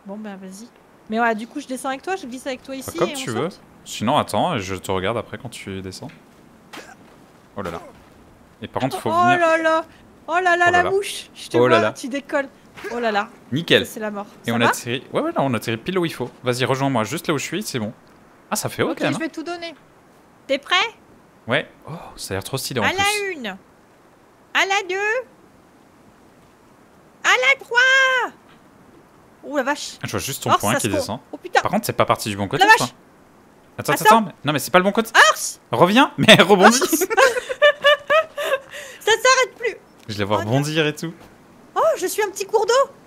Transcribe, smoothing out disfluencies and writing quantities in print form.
Bon bah vas-y. Mais ouais, du coup je descends avec toi, je glisse avec toi ici Comme et tu on veux. saute. Sinon, attends, je te regarde après quand tu descends. Oh là là. Et par contre, faut Oh venir... là là. Oh là là Oh là la là. mouche. Je te Oh là vois, là. tu décolles. Oh là là. Ça Nickel. c'est la mort. Et Ça on va? atterrit... Ouais, ouais, là, on atterrit pile où il faut. Vas-y, rejoins-moi, juste là où je suis, c'est bon. Ah, ça fait haut Ok, quand même, je hein. vais tout donner. T'es prêt? Ouais. Oh, ça a l'air trop stylé en À la plus. 1. À la 2. À la 3. Oh la vache. Je vois juste ton Ors, point ça qui se fond. descend. Oh putain. Par contre, c'est pas parti du bon Oh côté, la ça. vache. Attends, Attends. attends. Non, mais c'est pas le bon côté. Ors. Reviens. Mais rebondis. Ça s'arrête plus. Je les vois Oh non. rebondir et tout. Oh, je suis un petit cours d'eau.